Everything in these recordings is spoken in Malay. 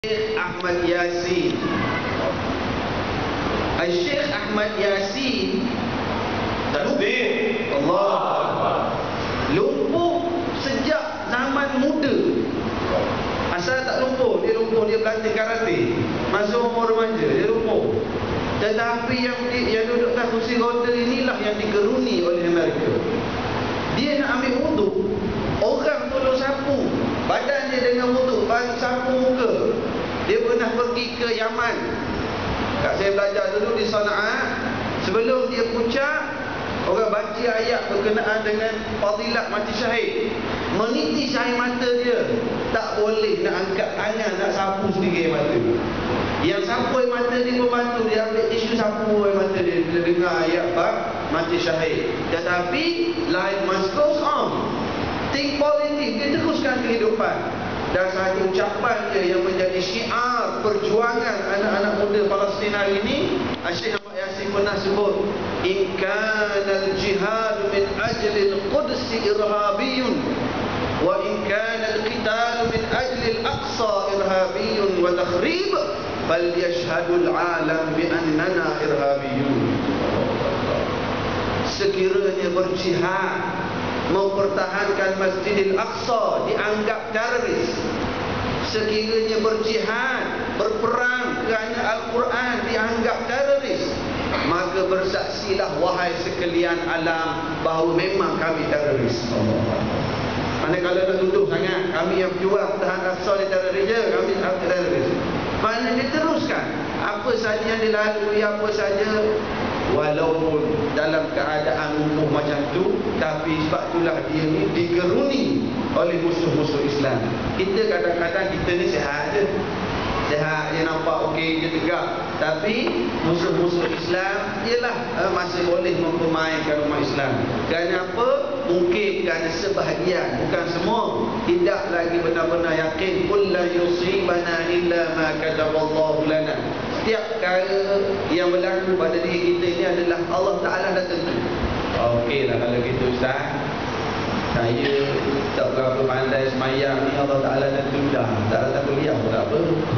Ahmad Yasin. Syekh Ahmad Yasin takbir Allah lumpuh sejak zaman muda. Asal tak lumpuh, dia berlatih karate masa umur remaja, dia lumpuh. Tetapi yang duduk kat kursi roda inilah yang digeruni oleh mereka. Dia nak ambil wuduk, orang tolong sapu badan dia dengan wuduk, sapu muka. Dia pernah pergi ke Yaman. Kat saya belajar dulu di Sana'a. Sebelum dia puncak, orang baca ayat berkenaan dengan fadilat mati syahid. Menitis air mata dia, tak boleh nak angkat tangan nak sapu sendiri air mata. Yang sapu air mata dia membantu, dia ambil tisu sapu air mata dia bila dengar ayat mati syahid. Tetapi life must goes on. Think positive, dia teruskan kehidupan. Dan satu ucapan dia yang menjadi syiar perjuangan anak-anak muda Palestin hari ini, Syekh Ahmad Yasin pernah sebut, in kana al-jihad min ajli al-Quds irhabiyun wa in kana al-qital min ajli al-Aqsa irhabiyun wa takhrib falyashhadu al-alam bi annana irhabiyun. Sekiranya berjihad mempertahankan Masjidil Aqsa dianggap teroris, sekiranya berjihad berperang kerana Al-Quran dianggap teroris, maka bersaksilah wahai sekalian alam bahawa memang kami teroris. Mana kalau nak tuduh sangat kami yang berjuang tahan Aqsa ni teroris je, kami teroris. Mana dia teruskan apa saja yang dilalui, apa saja, walaupun dalam keadaan lumpuh macam tu, tapi sebab itulah dia ni digeruni oleh musuh-musuh Islam. Kita kadang-kadang kita ni sihat je, sihat je, nampak okey je, tegak. Tapi musuh-musuh Islam ialah masih boleh mempermainkan umat Islam. Kerana apa? Mungkin kerana sebahagian, bukan semua, tidak lagi benar-benar yakin qul la yusibana illa ma kataballahu lana. Setiap perkara yang berlaku pada diri kita ini adalah Allah Ta'ala dah tentu. Okeylah kalau gitu Ustaz, saya tak berapa pandai semayang ni, Allah Ta'ala tentu dah. Tak datang kuliah pun tak apa.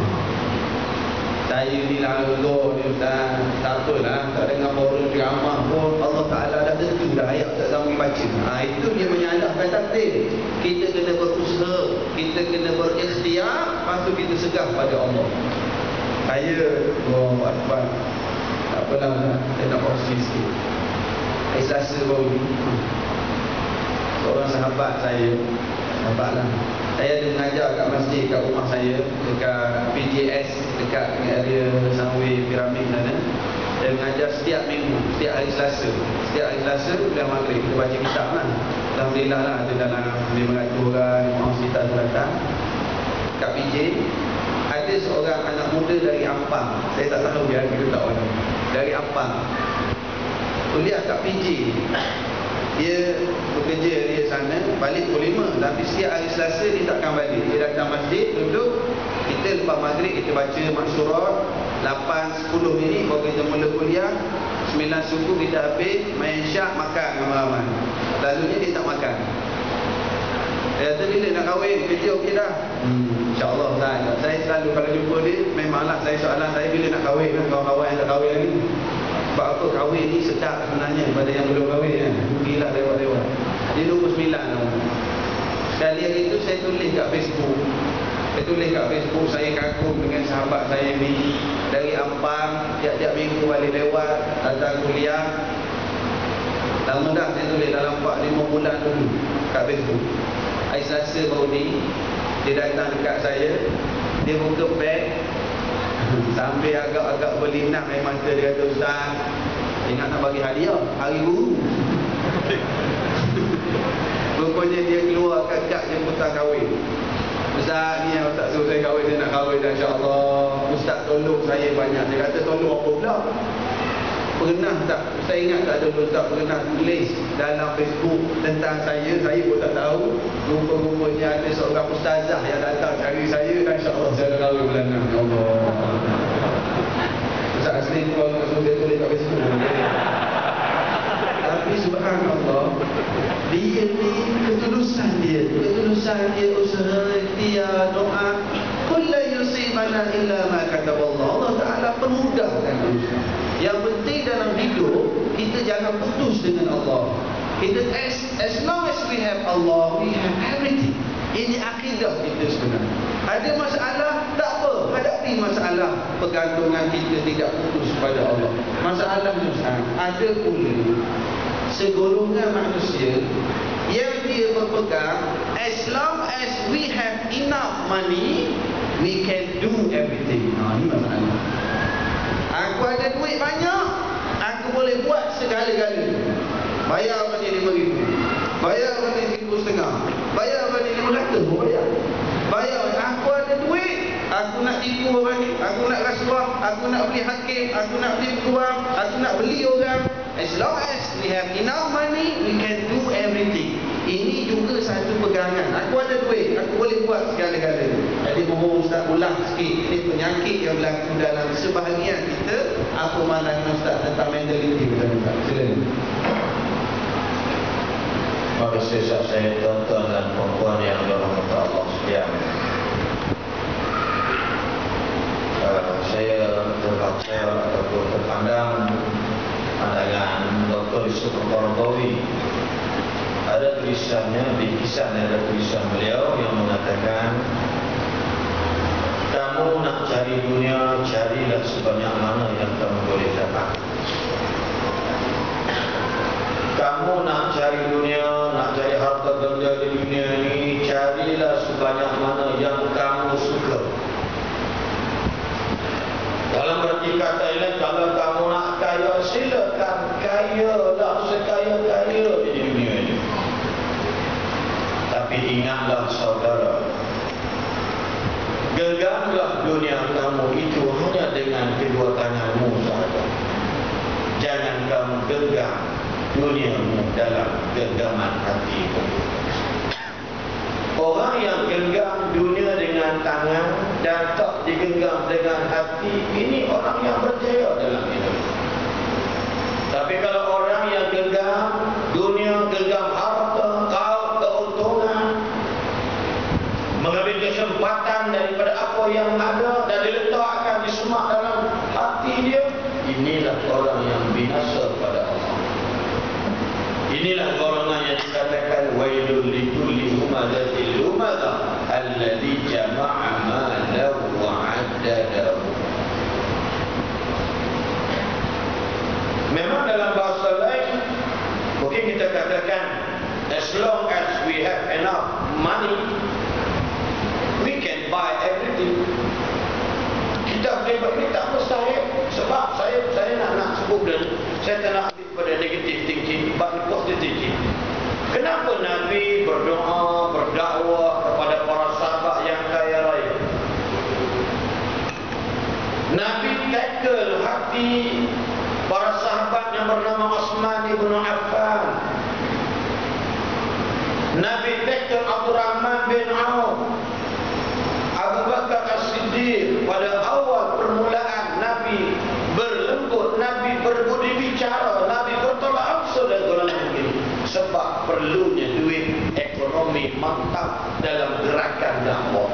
Saya ni lalu ni Ustaz, tak apalah, tak dengar forum ceramah pun, Allah Ta'ala dah tentu dah, ayat tak tahu baca. Itu dia menyalahkan takdir. Kita kena berusaha, kita kena berikhtiar, lepas tu kita segah pada Allah. Saya, tak apalah, saya nak kongsi sikit. Hari Selasa baru ni, seorang sahabat saya, sahabatlah, saya ada mengajar kat masjid, kat rumah saya, dekat PJS, dekat area Sunway Piramid sana. Saya mengajar setiap minggu, setiap hari Selasa. Setiap hari Selasa, bila maghrib, kita baca kitab lah. Alhamdulillah lah, ada dalam 500 orang, orang kita datang. Kat PJ, ada seorang anak muda dari Ampang. Saya tak tahu dia ada tak orang. Dari Ampang, kuliah kat PJ. Dia bekerja dia sana, balik pukul 5. Tapi setiap hari Selasa dia takkan balik. Dia datang masjid, duduk. Kita lepas maghrib kita baca maksyurat. 8.10 ni baru kita mula kuliah. 9 subuh kita habis, main syak, makan ramai-ramai. Lalunya dia tak makan. Dia kata bila nak kahwin, kerja okey dah. InsyaAllah Ustaz. Saya selalu kalau jumpa dia, memanglah soalan saya bila nak kahwin kan, kawan-kawan yang tak kahwin lagi. Sebab apa kahwin ni sedap sebenarnya pada yang belum kahwin kan. Rugilah lewat-lewat. Dia 29 tahun. Sekali hari itu saya tulis kat Facebook. Saya kagum dengan sahabat saya ni dari Ampang, tiap-tiap minggu balik lewat, datang kuliah. Lama dah saya tulis, dalam 4-5 bulan dulu kat Facebook. Hari Selasa baru ni, dia datang dekat saya, dia buka beg, sambil agak-agak berlinang air mata, dia kata, Ustaz, ingat nak bagi hadiah hari guru. Rupanya dia keluar kad jemputan kahwin. Ustaz, ni yang Ustaz suruh saya kahwin, saya nak kahwin dah, insyaAllah. Ustaz tolong saya banyak. Dia kata tolong apa pula? Pernah tak, saya ingat tak dulu Ustaz pernah tulis dalam Facebook tentang saya pun tak tahu. Rupa-rupanya ada seorang ustazah yang datang cari saya, dan insyaAllah saya dah kahwin bulan 6. Allah. Ustaz asli tu kalau nak suruh saya tulis kat Facebook. Tapi subhanallah, dia ni ketulusan dia usaha, ikhtiar, doa. Qul la yusibana lana illa ma kataballah. Allah Ta'ala permudahkan urusan. Yang penting dalam hidup, kita jangan putus dengan Allah. Kita as long as we have Allah, we have everything. Ini akidah kita sebenarnya. Ada masalah, tak apa, hadapi masalah. Pergantungan kita tidak putus pada Allah. Masalahnya ada pula segolongan manusia yang dia berpegang, as long as we have enough money, we can do everything. Ini masalah. Aku ada duit banyak, aku boleh buat segala-galanya. Bayar balik RM5,000, bayar balik RM1,500, bayar balik RM500, bayar. Aku ada duit, aku nak tipu orang ni, aku nak rasuah, aku nak beli hakim, aku nak beli peguam, aku nak beli orang. As long as we have enough money, we can do everything. Ini juga satu pegangan. Aku ada duit, aku boleh buat segala-galanya. Jadi mohon Ustaz ulang sikit. Ini penyakit yang berlaku dalam sebahagian kita. Apa maknanya Ustaz tentang mentaliti kita? Silakan. Maka saya tuan-tuan dan puan yang dirahmati Allah sekalian, saya terbaca ataupun terpandang pandangan Dr. Yusuf Al-Qaradawi. Ada tulisannya, di kisahnya ada tulisan beliau yang mengatakan, kamu nak cari dunia, carilah sebanyak mana yang kamu boleh dapat. Kamu nak cari dunia, nak cari harta benda di dunia ini, carilah sebanyak mana yang kamu suka. Dalam berarti kata ini, kalau kamu nak kaya, silakan kayalah sekaya-kaya di dunia ini. Tapi ingatlah saudara, genggamlah dunia kamu itu hanya dengan kedua tanganmu sahaja. Jangan kamu genggam duniamu dalam genggaman hatimu. Orang yang genggam dunia dengan tangan dan tak digenggam dengan hati, ini orang yang berjaya dalam hidup. Tapi kalau orang yang genggam dunia, genggam harta, keuntungan, mengambil kesempatan daripada apa yang ada dan diletakkan di semak dalam hati dia, inilah orang yang binasa pada Allah. Inilah golongan yang dikatakan wailul likulli humazatil lumaza alladzi jama'a malahu wa 'addadahu. Memang dalam bahasa lain mungkin kita katakan, as long as we have enough money, we can buy everything. Kita boleh beri, tak mustahil. Sebab saya nak sebut dan saya tak nak pada negatif thinking, but positive thinking. Kenapa Nabi berdoa, berdakwah kepada para sahabat yang kaya raya? Nabi tackle hati para sahabat yang bernama Utsman ibn Affan. Nabi tackle Abdurrahman bin Auf, Abu Bakar As-Siddiq. Pada awal permulaan Nabi berlembut, Nabi berbudi bicara, Nabi bertolak ansur dan golongan ini. Sebab perlunya duit, ekonomi mantap dalam gerakan dakwah.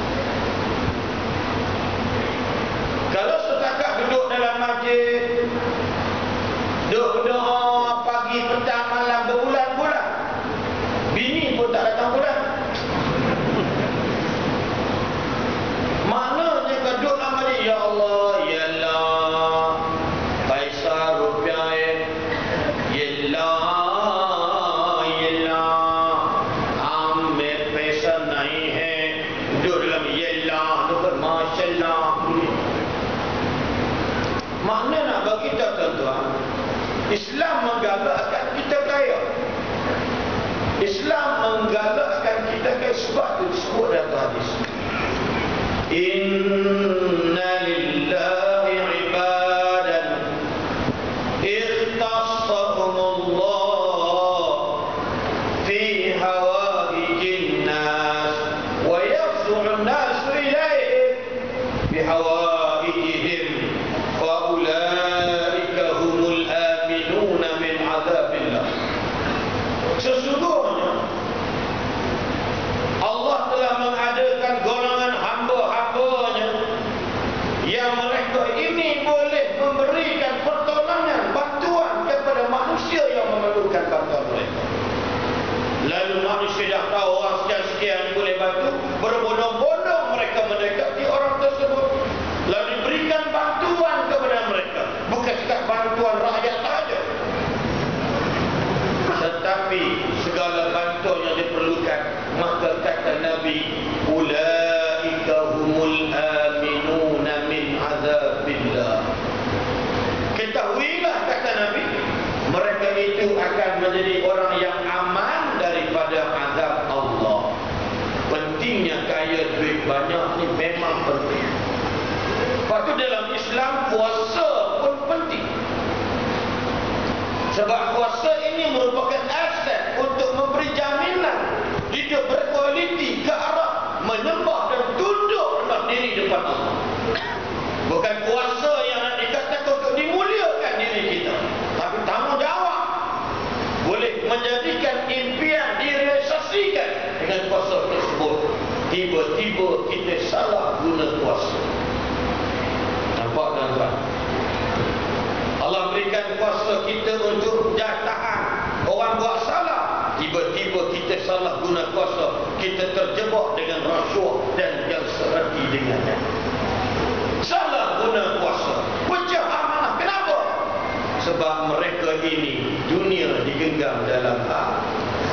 Kalau setakat duduk dalam masjid, duduk berdoa pagi, petang, malam berbulan-bulan, bini pun tak datang bulan. Maknanya kau duduk dalam masjid, ya Allah, ya Allah, paisa rupiah, ya Allah, ya Allah, ambil paisa naik hai, duduk dalam ya Allah, duduk masyaallah. Makna nak bagi kita tuan-tuan, Islam menggalakkan kita kaya. Islam menggalakkan kita kaya sebab itu disebut dalam hadis. Inna lillahi ibadan ikhtassahumullah fi hawaijin nas wa yafsu'un nasu ilaihim bi hawaijihim fa ulaika humul aminuna min azabillah. Sesungguhnya Allah telah mengadakan golongan hamba-hambanya yang mereka ini boleh memberikan pertolongan, bantuan kepada manusia yang memerlukan bantuan mereka. Lalu manusia dah tahu orang sekian-sekian boleh bantu, berbondong-bondong mereka mendekati orang tersebut, lalu diberikan bantuan kepada mereka. Bukan sekat bantuan rakyat saja, tetapi segala bantuan yang diperlukan. Maka kata Nabi, ulaika humul aminuna min azabillah. Ketahuilah, kata Nabi, mereka itu akan menjadi orang yang aman daripada azab Allah. Pentingnya kaya duit banyak ni memang penting. Lepas tu dalam Islam puasa pun penting. Sebab puasa ini merupakan aset untuk memberi jaminan hidup berkualiti ke arah menyembah dan tunduk rendah diri depan Allah. Bukan puasa yang nak dikatakan untuk dimuliakan diri kita, tapi tanggungjawab boleh menjadikan impian direalisasikan dengan puasa tersebut. Tiba-tiba kita salah guna puasa. Nampak tuan-tuan? Allah berikan kuasa kita untuk tahan orang buat salah. Tiba-tiba kita salah guna kuasa, kita terjebak dengan rasuah dan yang serati dengannya. Salah guna kuasa, pecah amanah. Kenapa? Sebab mereka ini dunia digenggam dalam hak.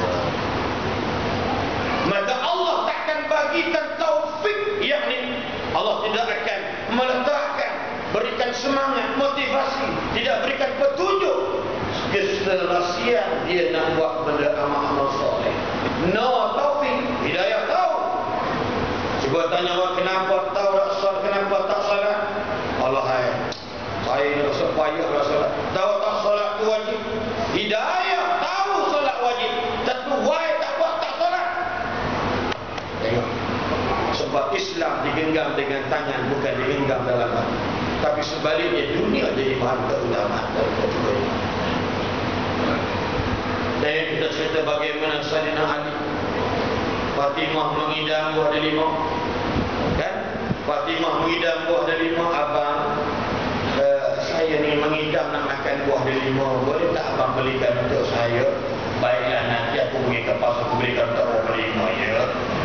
Maka Allah takkan bagikan taufik, yakni Allah tidak akan meletakkan, berikan semangat, motivasi, tidak berikan petunjuk, keserasian dia nak buat benda amal-amal soleh. No taufik, hidayah tahu. Cuba tanya orang kenapa tahu tak salat, kenapa tak salat. Allah hai, saya ni rasa payah nak salat. Tahu tak salat tu wajib. Hidayah tahu salat wajib, tapi why tak buat tak salat. Tengok. Sebab Islam digenggam dengan tangan, bukan digenggam dalam hati. Tapi sebaliknya dunia jadi bahan keutamaan daripada itu. Dan kita cerita bagaimana Sayyidina Ali, Fatimah mengidam buah delima, kan? Fatimah mengidam buah delima. Abang, saya ni mengidam nak makan buah delima, boleh tak abang belikan untuk saya? Baiklah, nanti aku pergi ke pasar, aku belikan untuk buah delima, ya.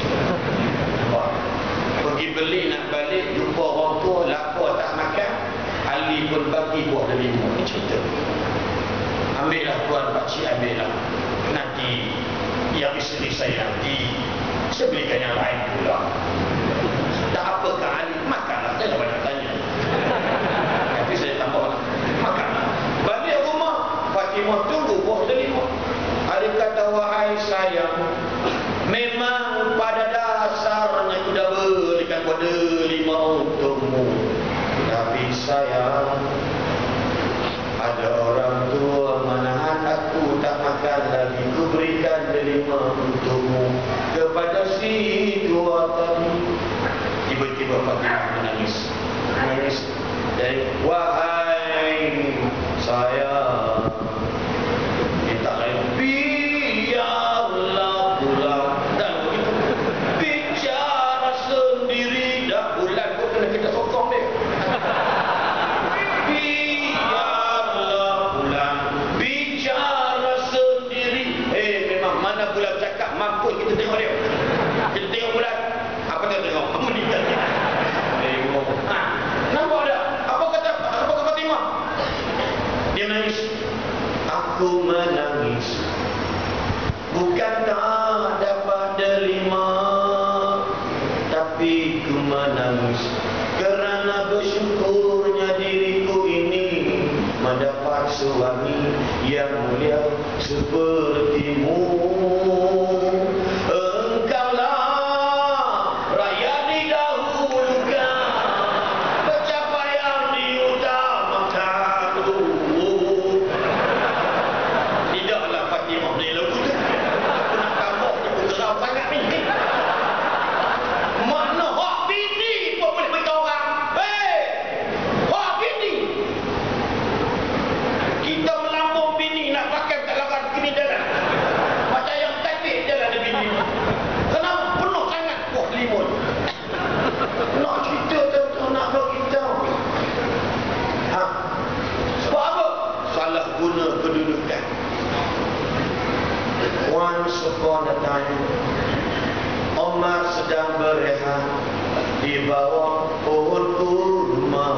Pergi beli, nak balik, jumpa orang tua, lapar tak makan. Ali pun bagi buah delima. Ini cerita. Ambillah tuan pakcik, ambillah. Nanti yang isteri saya nanti saya belikan yang lain pula. Tak apakah Ali, makanlah, jangan banyak tanya. Tapi saya tambah, makanlah. Balik rumah, Fatimah tunggu buah delima. Ali kata, wahai sayang, memang pada dasarnya aku dah belikan buah delima untukmu. Tapi sayang, ada orang tua menahan aku tak makan lagi. Ku berikan delima untukmu kepada si tua tadi. Tiba-tiba Fatimah menangis. Menangis. Dan wahai sayang, minta lain, biarlah pulang. Dan begitu bicara sendiri. Dah bulan pun kena kita sokong dia. Biarlah pulang, bicara sendiri. Memang mana bulan cakap mampu kita tengok dia. Kita tengok bulan. Apa dia tengok? Meninggal. Tengok. Nampak tak? Apa kata Fatimah? Dia menangis. Aku menangis, bukan tak dapat delima, tapi ku menangis kerana bersyukurnya diriku ini mendapat suami yang mulia sepertimu. Engkaulah rakyat didahulukan, pencapaian diutamakan. Tidaklah Fatimah ni lagu tu. Aku nak tambah dia pun geram sangat ni. Mana hak bini pun boleh beritahu orang. Hak bini. Kita melampau bini nak pakai kat lawan kini jalan. Macam yang taktik jalan ada bini. upon a time, Omar sedang berehat di bawah pohon kurma.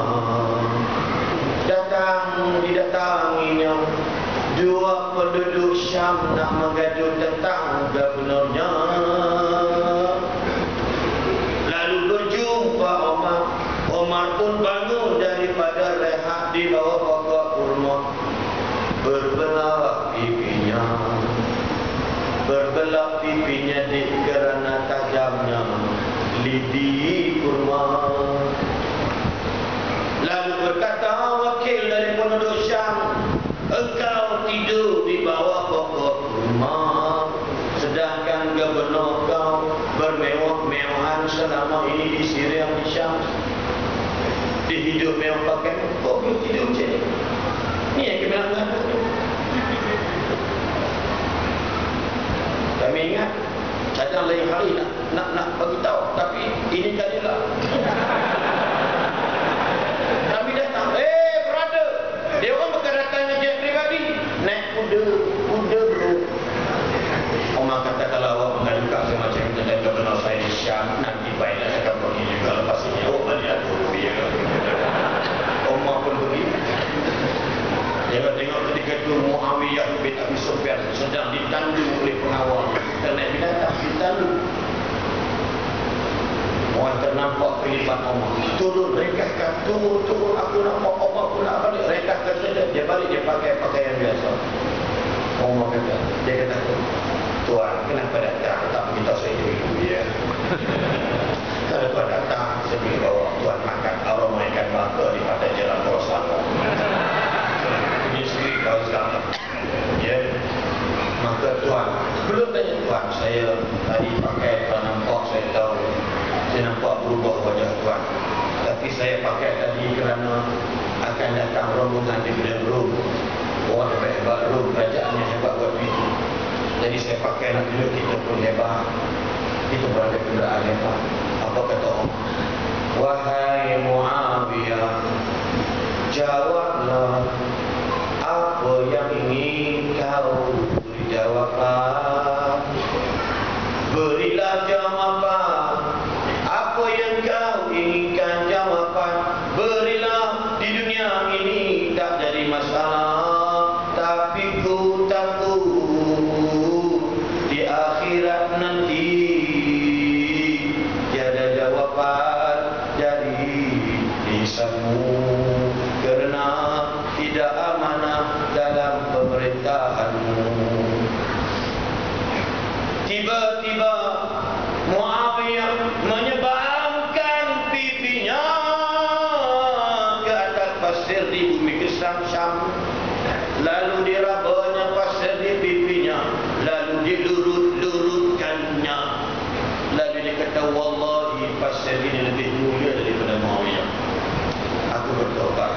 Didatanginya dua penduduk Syam nak menggaduh tentang gubernurnya. Lalu berjumpa Omar. Omar pun bangun daripada rehat di bawah pokok kurma. Berbelah pipinya kerana tajamnya lidi kurma. Lalu berkata wakil dari penduduk Syam, engkau tidur di bawah pokok kurma, sedangkan gubernur kau bermewah-mewahan selama ini di Syria, di Syam. Dia hidup mewah pakai, kau boleh tidur macam ni? Ni yang kebenaran. Kami ingat kadang lain hari nak bagi tahu, tapi ini kalilah kami datang. Brother, dia orang bukan datang jet pribadi, naik kuda bro. Omar kata kalau awak mengadukan semacam itu dan gubernur saya di Syam, nanti baiklah saya akan pergi juga lepas ini. Awak balik aku ya. Omar pun pergi. Tengok ketika itu Muawiyah bin Abi Sufyan sedang ditandu oleh pengawal. Kerana binatang ditandu. Orang ternampak kelipan Omar. Turun, rekahkan. Turun. Aku nampak Omar pun nak balik. Rekahkan saja. Dia balik, dia pakai pakaian biasa. Omar kata, dia kata, Tuan, kenapa datang? Tak beritahu saya dulu ya. Kalau Tuan datang, saya boleh bawa Tuan makan aroma ikan bakar di pada jalan Pulau Selangor. Punya sendiri kau sekarang. Ya. Maka Tuan, belum tanya Tuan, saya tadi pakai, Tuan nampak, saya tahu. Saya nampak berubah wajah Tuan. Tapi saya pakai tadi kerana akan datang rombongan daripada Rom. Orang hebat Rom, kerajaannya hebat buat begitu. Jadi saya pakai nak tunjuk kita pun hebat. Kita pun ada kenderaan hebat. Apa kata Omar? Wahai Muawiyah, jawablah apa yang ingin kau beri jawapan. Berilah jawapan apa yang kau inginkan jawapan. Berilah, di dunia ini tak jadi masalah, tapi ku takut di akhirat nanti tiada jawapan dari lisanmu, kerana tidak amanah dalam pemerintahanmu. Tiba-tiba Muawiyah menyebangkan pipinya ke atas pasir di bumi Gesam Syam. Lalu dirabanya pasir di pipinya, lalu dilurut-lurutkannya. Lalu dia kata, wallahi pasir ini lebih mulia daripada Muawiyah. Aku bertobat.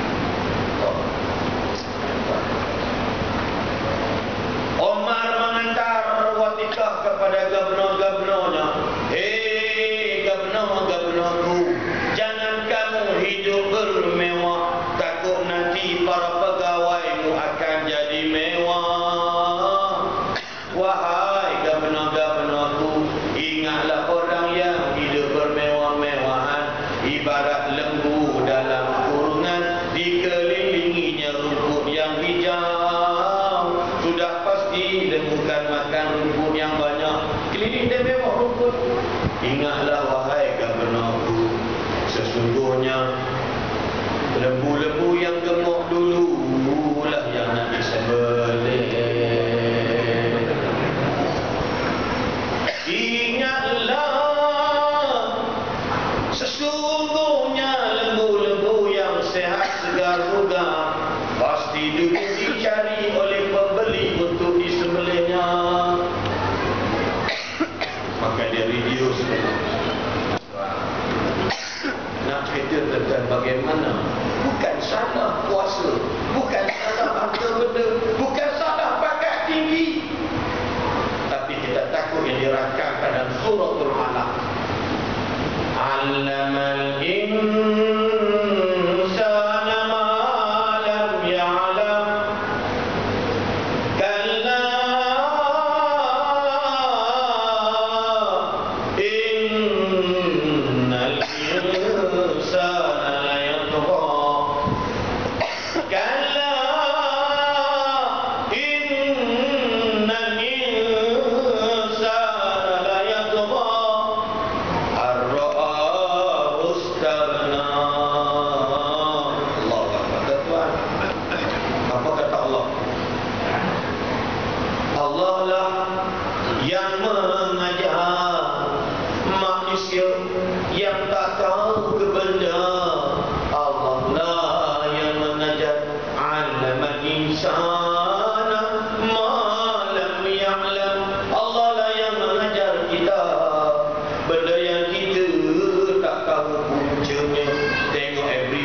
Omar mengantar watikah kepada gubernur-gubernurnya. Hei gubernur-gubernurku, jangan kamu hidup bermewah, takut nanti para pegawaimu akan jadi mewah. Wahai gubernur-gubernurku, ingatlah orang yang hidup bermewah-mewahan ibarat lembu dalam kurungan, dikelilinginya rumput yang hijau. Sudah pasti lembu kan makan rumput yang banyak, keliling dia mewah rumput. Ingatlah wahai gubernurku, sesungguhnya lembu-lembu yang gemuk dulu lah yang nak disembelih. Ingatlah, sesungguhnya lembu-lembu yang sehat segar bugar pasti dulu dicari oleh pembeli untuk disembelihnya. Maka dia reduce. Nak cerita tentang bagaimana bukan salah puasa, bukan salah harta benda, bukan salah pangkat tinggi, tapi kita takut yang dirakamkan dalam suratul Alaq. Allamal insana ma lam ya'lam, kalla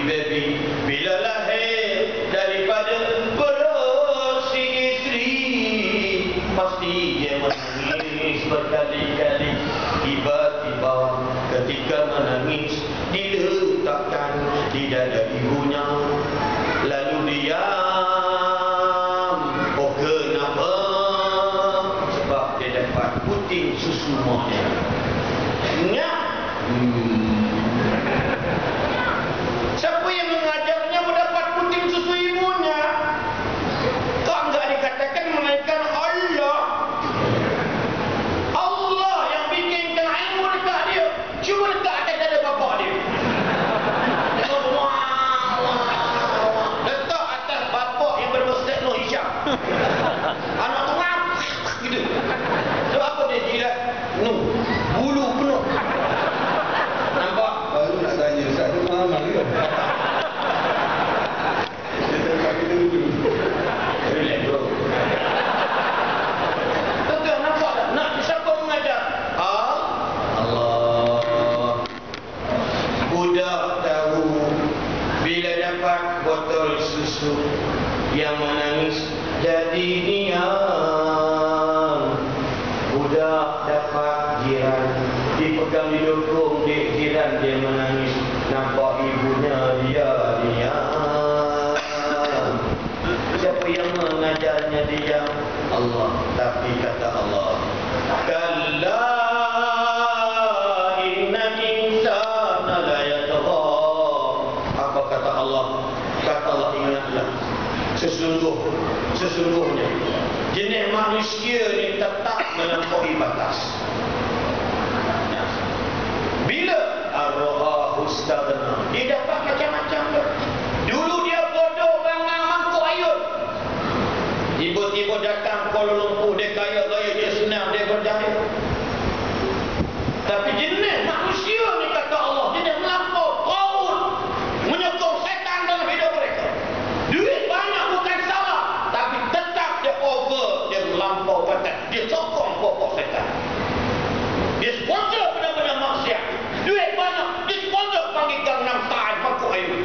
baby bila lahir daripada perut si isteri, pasti dia menangis berkali-kali. Tiba-tiba ketika menangis diletakkan di dada ibunya, lalu diam. Oh kenapa? Sebab dia dapat puting susu maknya. Ingat? Siapa yang mengajarnya mendapat puting susu ibunya? Kok enggak dikatakan melainkan Allah. Allah yang bikinkan ilmu dekat dia. Cuma dekat atas dada bapak dia. Letak atas bapak yang bermustaq Noh Hisham. Anak tu ngap gitu. Sebab apa dia jilat? Bulu penuh. Nampak? Baru nak tanya Ustaz tu faham ke? Dia tengok kita dulu. Relax bro. Tuan-tuan nampak tak? Nak siapa mengajar? Allah. Budak tahu bila dapat botol susu yang menangis jadi diam. Budak dapat jiran dipegang di dukung di jiran, dia menangis. Nampak ibunya dia diam. Siapa yang mengajarnya diam? Allah. Tapi kata Allah, kalla innal insana la yatgha. Apa kata Allah? Kata Allah, ingatlah, sesungguhnya jenis manusia ni tetap melampaui batas. Bila ar-raha ustadna, dia dapat macam-macam tu. Dulu dia bodoh bangang mangkuk ayun. Tiba-tiba datang Kuala Lumpur, dia kaya-kaya, dia senang, dia berjaya. Tapi jenis manusia ni kata Allah, dia dah melampau tahun menyokong setan dalam hidup mereka. Duit banyak bukan salah, tapi tetap dia over, dia melampau batas, dia sokong pokok setan. Dia sponsor benda-benda maksiat. Duit banyak, dia sponsor panggil Gangnam Style, mangkuk ayun.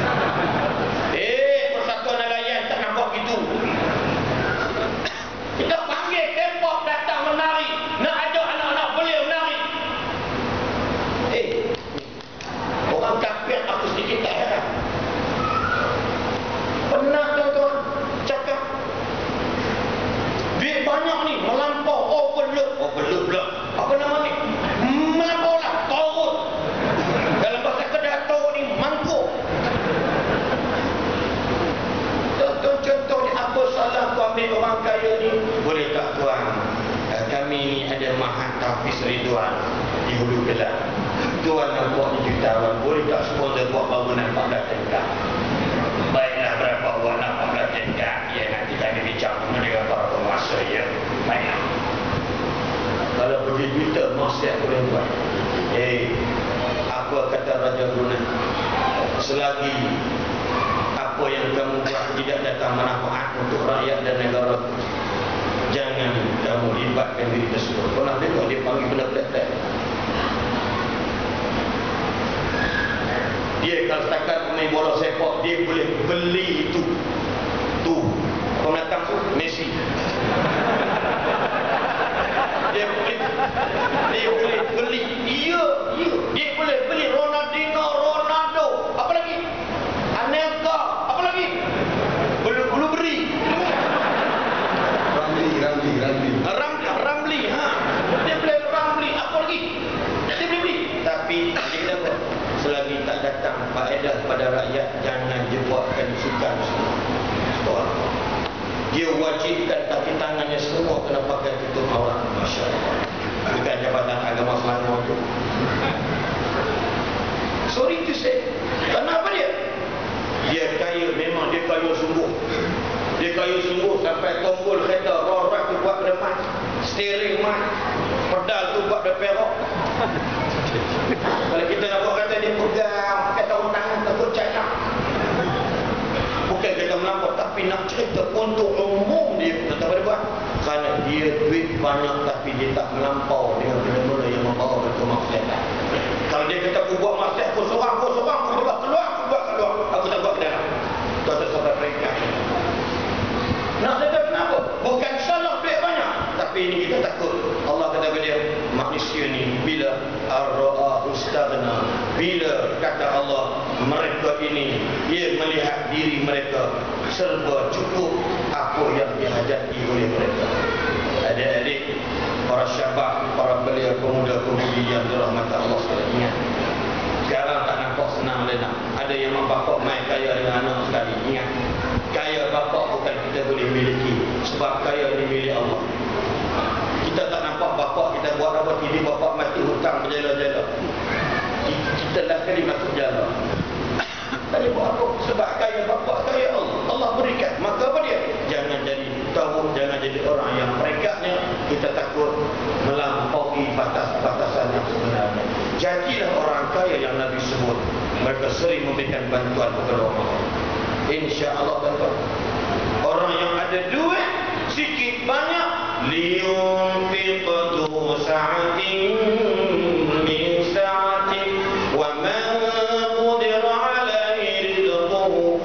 Persatuan nelayan tak nak buat gitu. Kita panggil K-pop datang menari, nak ajak anak-anak beliau menari. Orang kafir aku sedikit tak heran. Pernah tuan-tuan cakap duit banyak ni melampau, overload pula. Apa nama ni? Melampau lah, torut. Dalam bahasa Kedah torut ni mangkuk. Contoh ni, apa salah tu ambil orang kaya ni? Boleh tak tuan? Kami ni ada Mahat Hafiz Ridwan di Hulu Kelang. Tuan nak buat ni jutawan, boleh tak sponsor buat bangunan 14 tingkat? Baiklah, berapa buat nak 14 tingkat? Ya, nanti kami bincang dengan para penguasa, ya. Baiklah. Kalau pergi juta, maksiat boleh buat. Apa kata Raja Brunei? Selagi apa yang kamu buat tidak datang manfaat untuk rakyat dan negara, jangan kamu libatkan diri tersebut. Pernah tengok dia panggil benda pelik-pelik. Dia kalau setakat pemain bola sepak, dia boleh beli itu. Pendatang tu Messi. Dia boleh beli. Iya. Dia boleh beli Ronaldo. Apa lagi? Anelka. Apa lagi? Belum beri. Ramli. Dia boleh Ramli. Apa lagi? Dia boleh beli. Tapi dia kena apa? Selagi tak datang faedah pada rakyat, jangan jebatkan sukan semua. Dia wajibkan kaki tangannya semua kena pakai tutup aurat. Masya Allah. Bukan Jabatan Agama Selangor tu. Sorry to say. Kenapa dia? Dia kaya, memang dia kaya sungguh. Dia kaya sungguh sampai tombol kereta, rorak tu buat depan, steering mat, pedal tu buat berperok. Kalau kita nak buat kata dia pegang, pakai tahun tangan takut cakap. Bukan kita melampau, tapi nak cerita untuk umum dia tetap ada buat. Kerana dia duit banyak tapi dia tak melampau dengan benda-benda yang membawa ke kemaksiatan. Kalau dia kata aku buat maksiat, aku seorang, aku buat keluar. istaghna. Bila kata Allah, mereka ini dia melihat diri mereka serba cukup apa yang dihajati oleh mereka. Adik-adik, para syabab, para belia pemuda-pemudi yang dirahmati Allah sekalian, ingat. Sekarang tak nampak senang lena. Ada yang mak bapak main kaya dengan anak sekali. Ingat, kaya bapak bukan kita boleh miliki, sebab kaya ini milik Allah. Kita tak nampak bapak kita buat apa, TV bapak mati hutang berjala-jala. Kita dah kali masuk jala. Tadi buat apa? Sebab kaya bapak, kaya Allah. Allah berikan. Maka apa dia? Jangan jadi tahu, jangan jadi orang yang merekatnya. Kita takut melampaui batas-batasan yang sebenarnya. Jadilah orang kaya yang Nabi sebut. Mereka sering memberikan bantuan kepada orang. InsyaAllah tuan-tuan. Orang yang ada duit sikit banyak, liyunfiq du sa'atin min sa'atin wa man qadira 'alaihi rizquhu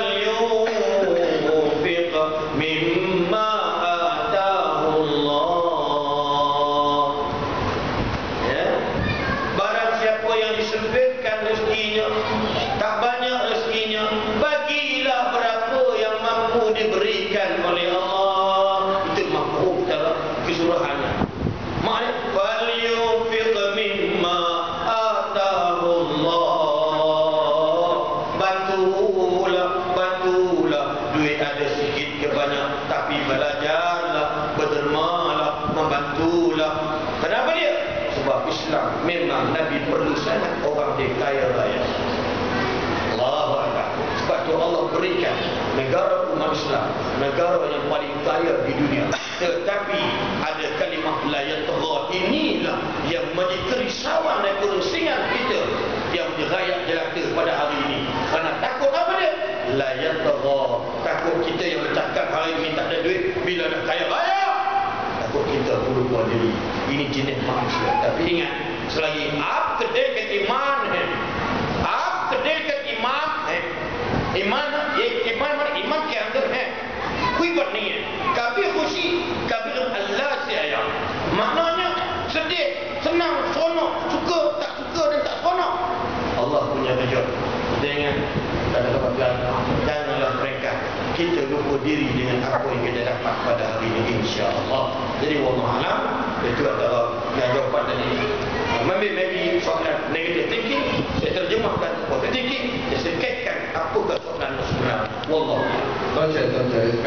falyunfiq mimma ataahu Allah. Ya. Barang siapa yang disempitkan rezekinya, tak banyak rezekinya, bagilah berapa yang mampu diberikan oleh Allah. Itu mafhum dalam keseluruhannya. Maknanya falyunfiq mimma ataahu Allah. Bantulah duit ada sikit ke banyak, tapi belajarlah, berdermalah, membantulah. Kenapa dia? Sebab Islam memang Nabi perlu sangat orang dia kaya raya. Allahu Akbar. Sebab tu Allah berikan negara umat Islam, negara yang paling kaya di dunia. Tetapi ada kalimah la yatgha, inilah yang menjadi kerisauan dan kerusingan kita yang dirayak jelata pada hari ini. Kerana takut apa dia? La yatgha. Takut kita yang bercakap hari ini tak ada duit, bila dah kaya raya, takut kita lupa diri. Ini jenis manusia. Tapi ingat, selagi आप kedai ke iman है, आप kedai ke iman है, ईमान ये ईमान के अंदर है, कोई बात नहीं है. Kafir खुशी, kafir Allah से आया. Maknanya sedih, senang, seronok, suka, tak suka dan tak seronok. Allah punya kerja. Jangan janganlah mereka kita lupa diri dengan apa yang kita dapat pada hari ini, insya-Allah. Jadi wallahualam, itu adalah jawapan tadi. Maybe soalan negative thinking, saya terjemahkan positive thinking, saya kaitkan apakah soalan sebenarnya. Wallahu a'lam.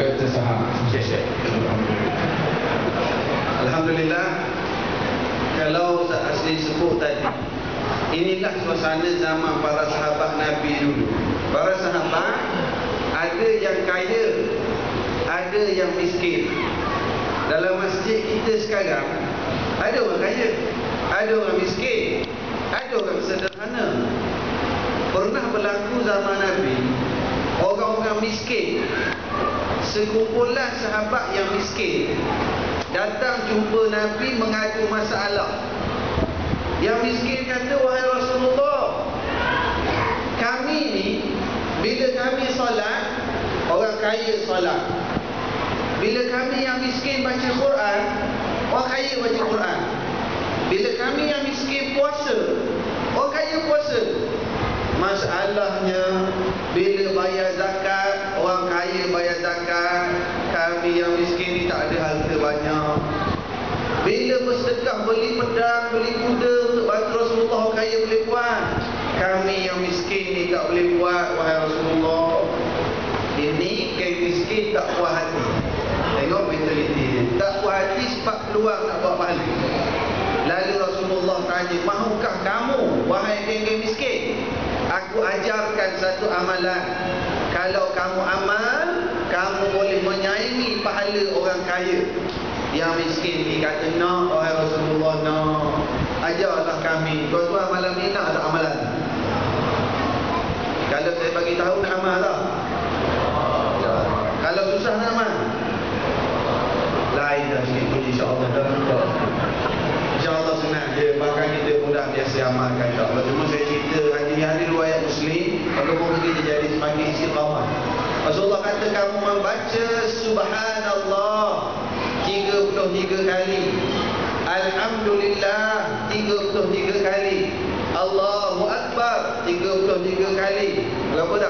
Alhamdulillah. Kalau Ustaz Asli sebut tadi, inilah suasana zaman para sahabat Nabi dulu. Para sahabat ada yang kaya, ada yang miskin. Dalam masjid kita sekarang ada orang kaya, ada orang miskin, ada orang sederhana. Pernah berlaku zaman Nabi, orang-orang miskin, sekumpulan sahabat yang miskin datang jumpa Nabi mengadu masalah. Yang miskin kata, wahai Rasulullah, kami ni bila kami solat, orang kaya solat. Bila kami yang miskin baca Quran, orang kaya baca Quran. Bila kami yang miskin puasa, orang kaya puasa. Masalahnya, bila bayar zakat, orang kaya bayar zakat, kami yang miskin ni tak ada harta banyak. Bila bersedekah, beli pedang, beli kuda untuk bantu Rasulullah, orang kaya boleh buat. Kami yang miskin ni tak boleh buat, wahai Rasulullah. Ini kaum miskin tak puas hati. Tengok mentaliti dia. Tak puas hati sebab peluang nak buat pahala. Lalu Rasulullah tanya, mahukah kamu, wahai kaum miskin, aku ajarkan satu amalan. Kalau kamu amal, kamu boleh menyaingi pahala orang kaya. Yang miskin ni kata, nak wahai Rasulullah, nak. Ajarlah kami. Tuan-tuan malam ni nak ada amalan? Kalau saya bagi tahu nak amal tak? Kalau susah nak amal? Lain dah sikit pun, insyaAllah. InsyaAllah senang je. Bahkan kita mudah biasa amalkan, insyaAllah. Cuma saya cerita hari-hari riwayat Muslim, bagaimana kita jadi semakin istiqamah. Rasulullah kata, kamu membaca Subhanallah 33 kali, Alhamdulillah 33 kali, Allahu Akbar 33 kali. Berapa dah?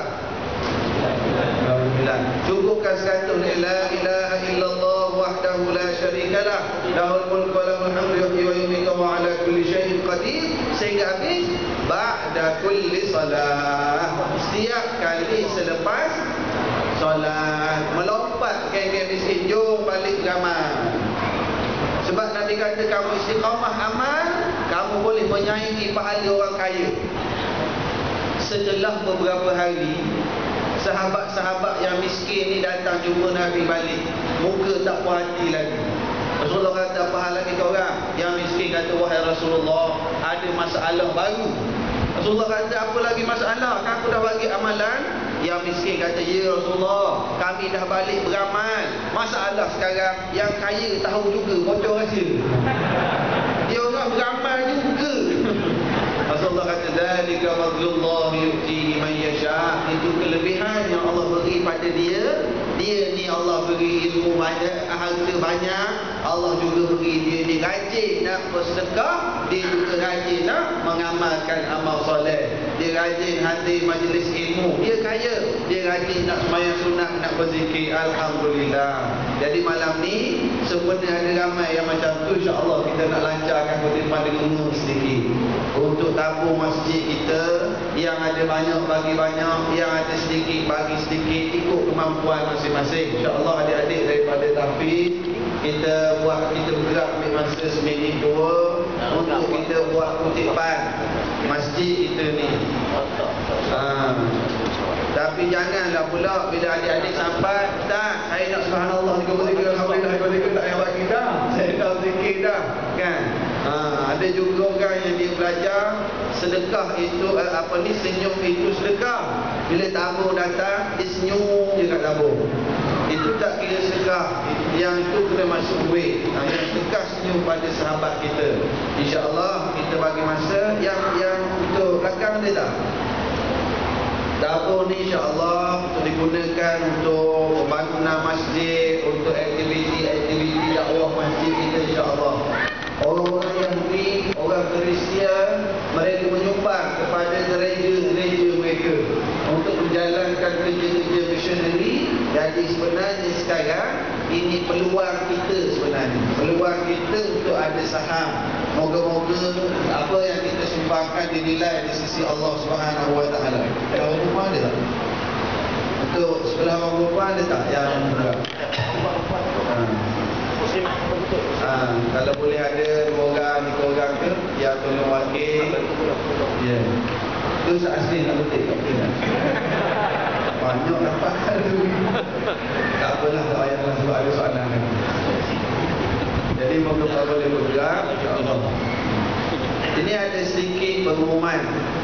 9. Cukupkan 100. La ilaha illallah wahdahu la syarikalah lahul mulku wa lahul hamdu yuhyi wa yumiitu wa ala kulli syai'in qadir sehingga habis. Ba'da kulli salah, setiap kali selepas solat. Melompat geng-geng miskin, jom balik beramal. Sebab Nabi kata kamu istiqamah amal, kamu boleh menyaingi pahala orang kaya. Setelah beberapa hari, sahabat-sahabat yang miskin ni datang jumpa Nabi balik, muka tak puas hati lagi. Rasulullah kata, apa hal lagi korang? Yang miskin kata, wahai Rasulullah, ada masalah baru. Rasulullah kata, apa lagi masalah? Kan aku dah bagi amalan. Yang miskin kata, ya Rasulullah, kami dah balik beramal. Masalah sekarang, yang kaya tahu juga bocor rahsia. Dia orang beramal juga. Rasulullah kata, zalika fadlullah yu'tihi man yasha'. Itu kelebihan yang Allah beri pada dia. Dia ni Allah beri ilmu banyak, harta banyak. Allah juga beri dia ni rajin nak bersedekah, dia juga rajin nak mengamalkan amal soleh. Dia rajin hadir majlis ilmu, dia kaya. Dia rajin nak sembahyang sunat, nak berzikir. Alhamdulillah. Jadi malam ni sebenarnya ada ramai yang macam tu. InsyaAllah kita nak lancarkan khutbah dengan sedikit untuk tabung masjid kita. Yang ada banyak bagi banyak, yang ada sedikit bagi sedikit, ikut kemampuan masing-masing. InsyaAllah adik-adik daripada tahfiz, kita bergerak ambil masa seminit 2 untuk kita buat kutipan masjid kita ni. Tapi janganlah pula bila adik-adik sampai, tak, saya nak subhanallah 33 alhamdulillah 33 tak payah bagi dah. Saya dah zikir dah, kan? Ada juga orang yang dia belajar sedekah itu senyum itu sedekah. Bila tabung datang, dia senyum je kat tabung. Itu tak kira sedekah. Yang itu kena masuk duit. Yang sedekah senyum pada sahabat kita. InsyaAllah kita bagi masa yang untuk belakang dia tak? Dapur ni insyaAllah untuk digunakan untuk pembangunan masjid, untuk aktiviti dakwah masjid kita insyaAllah. Orang-orang Yahudi, orang Kristian, mereka menyumbang kepada gereja-gereja mereka untuk menjalankan kerja-kerja missionary. Jadi sebenarnya sekarang ini peluang kita sebenarnya. Peluang kita untuk ada saham. Moga-moga apa yang kita sumbangkan dinilai di sisi Allah Subhanahu Wa Taala. Kalau rumah ada tak? Untuk sebelah rumah ada tak yang kalau boleh ada 2 orang, 3 orang ke yang tolong wakil. Ya. Itu asli nak betul tak boleh. Banyak dapat tu. Tak apalah, tak payahlah sebab ada soalan. Jadi moga boleh bergerak insya-Allah. Ini ada sedikit pengumuman.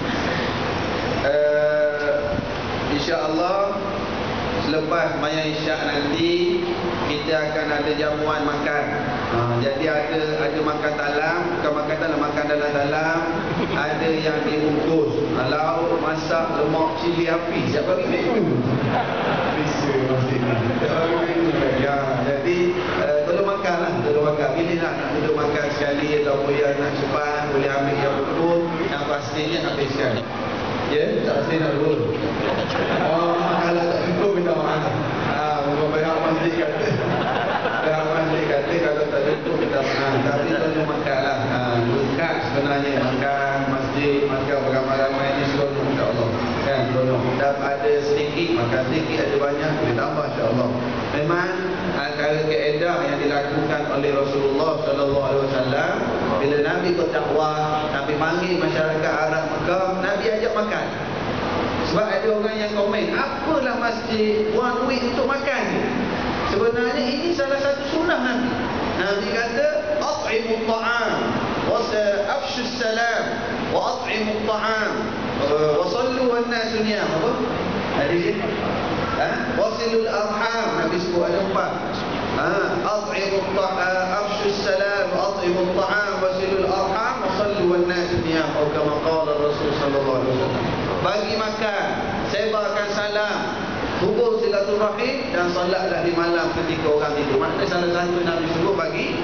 InsyaAllah selepas maya isyak nanti kita akan ada jamuan makan. Jadi ada makan dalam, bukan makan dalam, makan dalam. Ada yang dibungkus, lauk masak lemak cili api. Siapa bagi menu? Bisa mesti ni. Ya, jadi tolong makanlah, tolong makan. Pilihlah nak duduk makan sekali ataupun yang nak cepat boleh ambil yang betul, yang pastinya habiskan. Ya, tak pasti nak dulu. Kalau tak cukup minta maaf. Banyak masjid kata. Banyak masjid kata kalau tak cukup minta maaf. Tapi tolong makanlah. Berkat sebenarnya makan masjid, makan beramai-ramai ini seronok insya-Allah. Kan, seronok. Dan ada sedikit, makan sedikit, ada banyak, boleh tambah insya-Allah. Memang antara kaedah yang dilakukan oleh Rasulullah sallallahu alaihi wasallam bila Nabi berdakwah, Nabi panggil masyarakat Arab Mekah, Nabi ajak makan. Sebab ada orang yang komen, apalah masjid one week untuk makan. Sebenarnya ini salah satu sunnah Nabi. Nabi kata, at'imut ta'am wa afshus salam wa at'imut ta'am wa sallu wan nasu niyam. Apa? Hadis wasilul arham, Nabi sebut ada 4. At'imut ta'am, afshus salam, at'imut ta'am, wasilul arham, wa sallu wan nasu niyam. Atau kama qala Rasul sallallahu alaihi wasallam. Bagi makan, sebarkan salam, hubung silaturahim dan solatlah di malam ketika orang tidur. Maknanya salah satu Nabi suruh bagi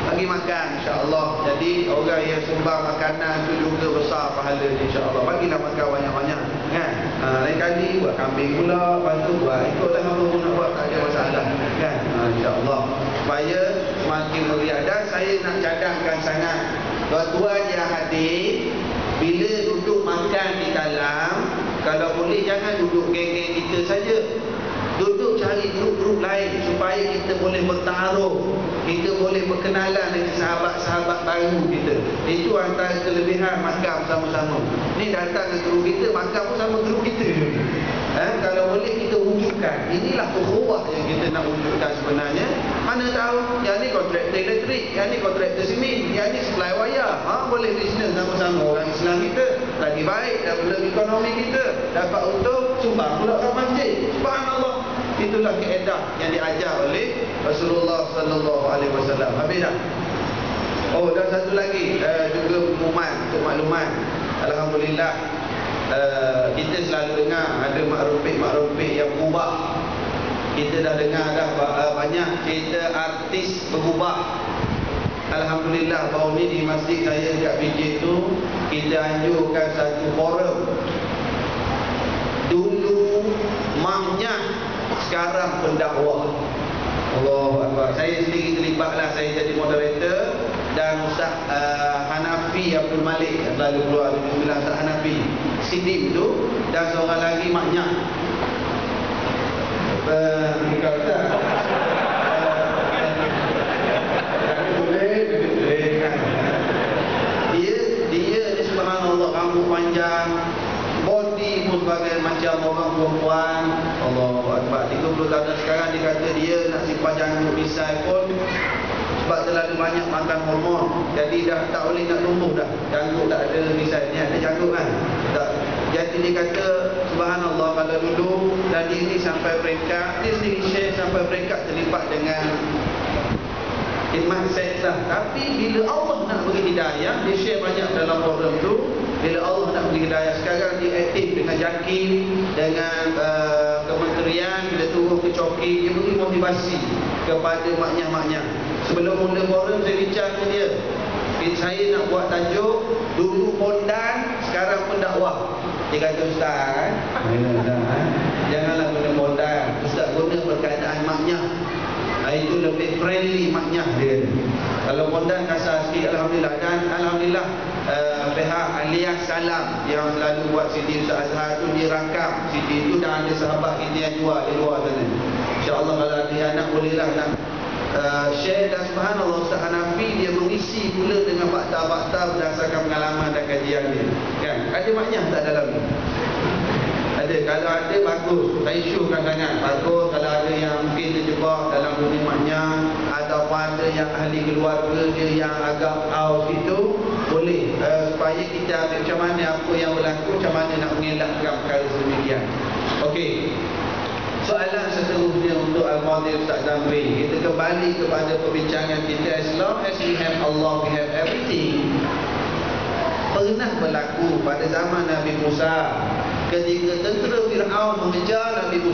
bagi makan insya-Allah. Jadi orang yang sumbang makanan tu juga besar pahala insya-Allah. Bagilah makan banyak-banyak kan. Lain kali buat kambing pula, lepas tu buat ikutlah apa pun nak buat, tak ada masalah kan. Insya-Allah supaya semakin meriah. Dan saya nak cadangkan sangat tuan-tuan yang hadir, bila duduk makan di dalam, kalau boleh jangan duduk geng-geng kita saja. Duduk cari grup-grup lain supaya kita boleh bertaruh, kita boleh berkenalan dengan sahabat-sahabat baru kita. Itu antara kelebihan makan bersama-sama. Ni datang ke grup kita, makan pun sama grup kita. Kalau boleh kita wujudkan. Inilah ukhuwah yang kita nak wujudkan sebenarnya. Mana tahu yang ni kontraktor elektrik, yang ni kontraktor simen, yang ni supply wayar. Boleh bisnes sama-sama orang Islam kita. Lagi baik dalam ekonomi kita, dapat untung, sumbang pula kat masjid. Subhanallah. Itulah kaedah yang diajar oleh Rasulullah sallallahu alaihi wasallam. Habis dah. Oh, dan satu lagi juga pengumuman untuk makluman. Alhamdulillah, kita selalu dengar ada makrofik yang berubah. Kita dah dengar dah banyak cerita artis berubah. Alhamdulillah, baru ni di masjid saya dekat PJ tu, kita anjurkan satu forum. Dulu maknya, sekarang pendakwah. Allahu Akbar. Saya sendiri terlibatlah, saya jadi moderator, dan Ustaz Hanafi Abdul Malik yang selalu keluar bilang Ustaz Hanafi Sidim tu, dan seorang lagi maknya kata dia ni subhanallah, rambut panjang, body pun sebagai macam orang perempuan. Allahu Akbar. 30 tahun sekarang dia kata dia nak simpan janggut misai pun sebab terlalu banyak makan hormon. Jadi dah tak boleh nak tumbuh dah. Janggut tak ada misai ni, ada janggut kan. Tak. Jadi dia kata subhanallah, kalau dulu dan dia ni sampai peringkat, dia sendiri share sampai peringkat terlibat dengan khidmat seks lah. Tapi bila Allah nak beri hidayah, dia share banyak dalam forum tu. Bila Allah nak beri hidayah, sekarang dia aktif dengan JAKIM, dengan kementerian. Bila turun ke Coki, dia beri motivasi kepada maknya-maknya. Sebelum mula forum, saya bincang dengan dia. Saya nak buat tajuk dulu pondan, sekarang pendakwah. Dia kata, Ustaz, janganlah guna pondan, Ustaz guna perkataan maknya. Itu lebih friendly maknya dia. Kalau pondan kasar sikit, Alhamdulillah. Dan Alhamdulillah, pihak Aliyah Salam yang selalu buat CD Ustaz Azhar tu, dia rakam CD tu, dan ada sahabat kita yang jual di luar sana. InsyaAllah kalau ada anak bolehlah nak share. Dan subhanallah, Ustaz Hanafi dia mengisi pula dengan fakta-fakta berdasarkan pengalaman dan kajian dia. Kan? Ada maknya tak dalam ni? Ada. Kalau ada, bagus. Saya syurkan sangat. Bagus kalau ada yang mungkin terjebak dalam dunia maknya, ataupun ada yang ahli keluarga dia yang agak out itu, boleh. Supaya kita ambil macam mana apa yang berlaku, macam mana nak mengelakkan perkara sedemikian. Okey. Soalan seterusnya untuk Al-Fadhil Ustaz Zamri. Kita kembali kepada perbincangan kita. As long as we have Allah, we have everything. Pernah berlaku pada zaman Nabi Musa, ketika tentera Fir'aun mengejar Nabi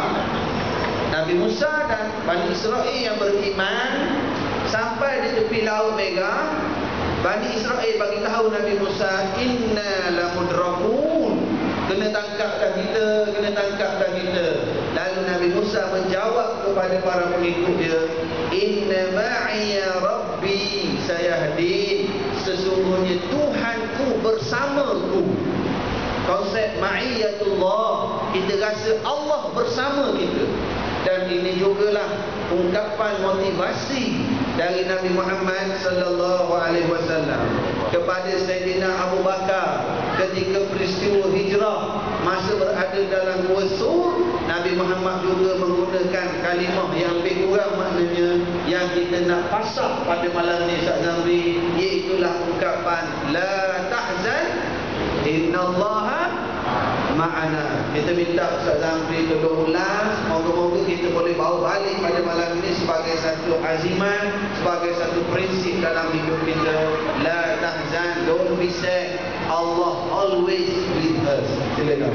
Musa dan Bani Israel yang beriman sampai di tepi Laut Merah. Bani Israel bagi tahu Nabi Musa, inna lamudrakun, kena tangkapkan kita. Lalu Nabi Musa menjawab kepada para pengikut dia, inna ma'iya rabbi sayahdin, sesungguhnya Tuhanku bersamaku. Konsep ma'iyatullah, kita rasa Allah bersama kita. Dan ini jugalah ungkapan motivasi dari Nabi Muhammad sallallahu alaihi wasallam kepada Sayyidina Abu Bakar ketika peristiwa hijrah, masa berada dalam Gua Sur. Nabi Muhammad juga menggunakan kalimah yang lebih kurang maknanya yang kita nak pasang pada malam ni Ustaz Zamri, iaitulah ungkapan la tahzan innallaha ma'ana. Kita minta Ustaz Zamri tolong ulas, moga-moga kita boleh bawa balik pada malam ini sebagai satu aziman, sebagai satu prinsip dalam hidup kita. La tahzan, don't be sad, Allah always with us. Silakan.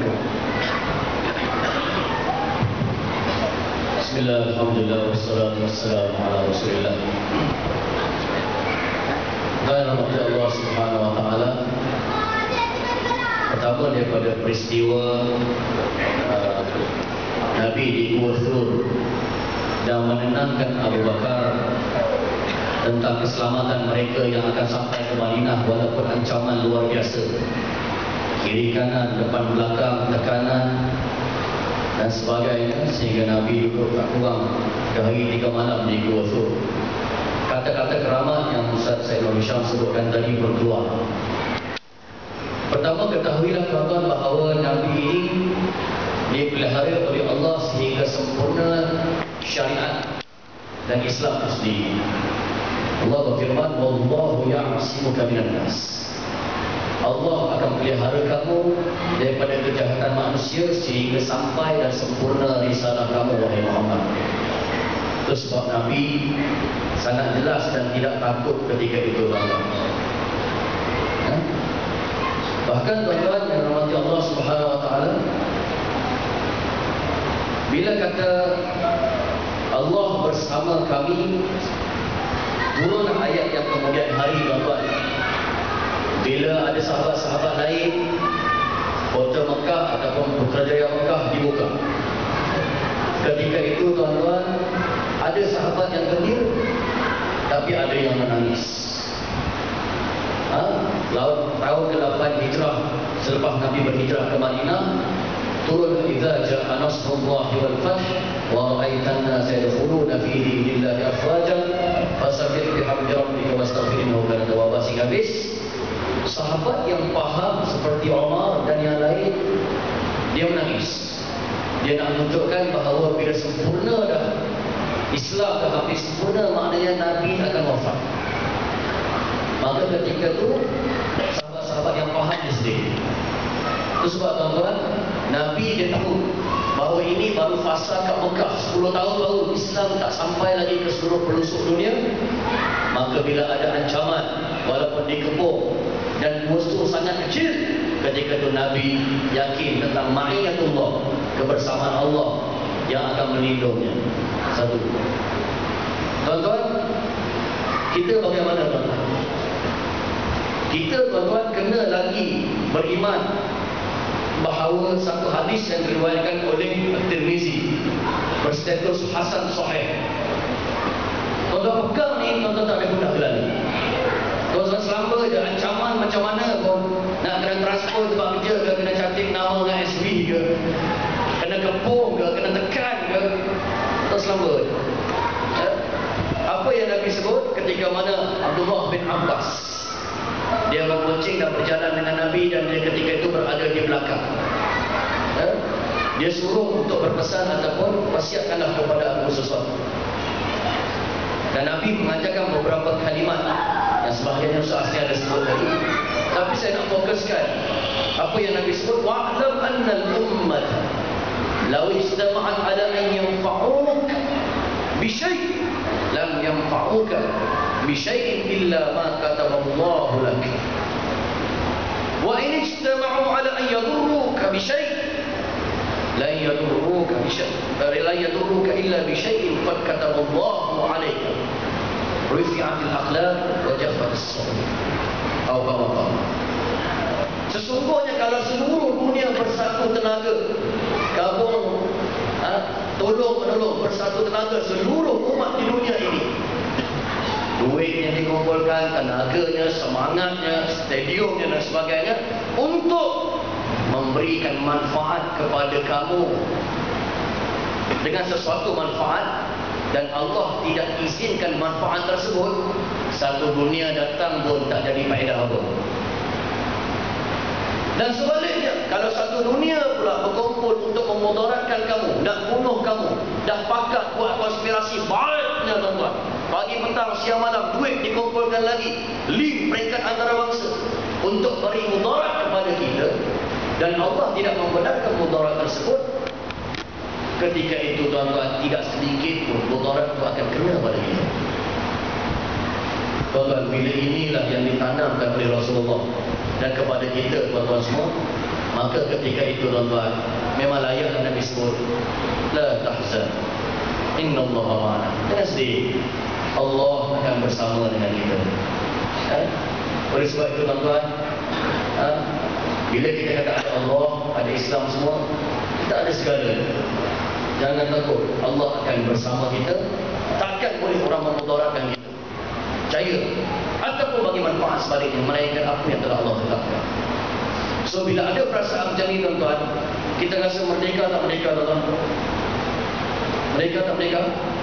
Bismillah, alhamdulillah, wassalatu wassalamu ala rasulillah. Dan rahmat Allah Subhanahu Wa Taala. Pertama daripada peristiwa Nabi di Gua Thur dan menenangkan Abu Bakar tentang keselamatan mereka yang akan sampai ke Madinah walaupun ancaman luar biasa, kiri kanan, depan belakang, tekanan dan sebagainya, sehingga Nabi duduk tak kurang hari 3 malam di Gua Thur. Kata-kata keramat yang Ustaz Sayyidul Hisham sebutkan tadi berkeluar. Pertama, ketahuilah tuan-tuan bahawa Nabi ini dipelihara oleh Allah sehingga sempurna syariat dan Islam itu sendiri. Allah berfirman, "Wallahu ya'simuka minan nas." Allah akan pelihara kamu daripada kejahatan manusia sehingga sampai dan sempurna risalah kamu, wahai Muhammad. Itu sebab Nabi sangat jelas dan tidak takut ketika itu, tuan-tuan. Bahkan tuan-tuan yang rahmati Allah Subhanahu Wa Taala, bila kata Allah bersama kami, turun ayat yang kemudian hari, tuan-tuan, bila ada sahabat-sahabat lain, kota Mekah ataupun Putrajaya Mekah dibuka. Ketika itu, tuan-tuan, ada sahabat yang gembira, tapi ada yang menangis. Tahun ke-8 Hijrah, selepas Nabi berhijrah ke Madinah, turun idza jaa nasrullahi wal fath wa ra'aitan nasa yadkhuluna fi dinillahi afwajan fasabbih bihamdi rabbika wastaghfirhu kana tawwaba. Sehingga habis. Sahabat yang faham seperti Umar dan yang lain, dia menangis. Dia nak menunjukkan bahawa bila sempurna dah Islam dah habis sempurna, maknanya Nabi akan wafat. Maka ketika itu sahabat-sahabat yang faham dia sedih. Itu sebab, tuan-tuan, Nabi dia tahu bahawa ini baru fasa kat Mekah, 10 tahun baru Islam tak sampai lagi ke seluruh pelosok dunia. Maka bila ada ancaman, walaupun dikepung dan musuh sangat kecil, ketika itu Nabi yakin tentang ma'iyatullah, kebersamaan Allah yang akan melindungnya. Satu. Tuan-tuan, kita bagaimana, tuan-tuan? Kita, tuan-tuan, kena lagi beriman bahawa satu hadis yang diriwayatkan oleh At-Tirmizi berstatus hasan sahih. Tuan-tuan pegang ni, tuan-tuan tak boleh guna lagi. Tuan-tuan selamba je ancaman macam mana pun, nak kena transfer tempat kerja ke, kena cantik nama dengan SB ke, kena kepung ke, kena tekan ke, tuan selamba je. Apa yang Nabi sebut ketika mana Abdullah bin Abbas, dia membonceng dan berjalan dengan Nabi, dan dia ketika itu berada di belakang. Dia suruh untuk berpesan ataupun wasiatkanlah kepada aku sesuatu. Dan Nabi mengajarkan beberapa kalimat yang sebahagiannya Ustaz Asni ada sebut tadi. Tapi saya nak fokuskan apa yang Nabi sebut, wa'lam anna al-ummat law istama'at ala an yanfa'uk bi syai' lam yanfa'uka bi syai'in illa ma kataballahu lak. Wa in istama'u ala an yadurruka bi syai' la yadurruka bi syai' la yadurruka illa bi syai'in qad kataballahu 'alayka. Rufi'atil akhlaq wa jaffat as-suhuf. Atau apa? Sesungguhnya kalau seluruh dunia bersatu tenaga, gabung, tolong-menolong, bersatu tenaga seluruh umat di dunia ini, duit yang dikumpulkan, tenaganya, semangatnya, stadiumnya dan sebagainya, untuk memberikan manfaat kepada kamu dengan sesuatu manfaat, dan Allah tidak izinkan manfaat tersebut, satu dunia datang pun tak jadi faedah apa. Dan sebaliknya, kalau satu dunia pula berkumpul untuk memudaratkan kamu, nak bunuh kamu, dah pakat buat konspirasi baiknya, tuan-tuan, pagi petang siang malam duit dikumpulkan lagi, link peringkat antarabangsa untuk beri mudarat kepada kita, dan Allah tidak membenarkan mudarat tersebut, ketika itu, tuan-tuan, tidak sedikit pun mudarat itu akan kena pada kita. Tuan-tuan, bila inilah yang ditanamkan oleh Rasulullah dan kepada kita, tuan-tuan semua, maka ketika itu, tuan-tuan, memang layak Nabi sebut, la tahzan, innallaha ma'ana. Jangan sedih, Allah akan bersama dengan kita. Oleh sebab itu tuan-tuan, bila kita kata ada Allah, ada Islam semua, kita ada segala. Jangan takut, Allah akan bersama kita. Takkan boleh orang memudaratkan kita. Percaya. Ataupun bagi manfaat sebaliknya, melainkan apa yang telah Allah tetapkan. So bila ada perasaan macam ni tuan-tuan, kita rasa merdeka tak merdeka tuan-tuan? Merdeka tak merdeka?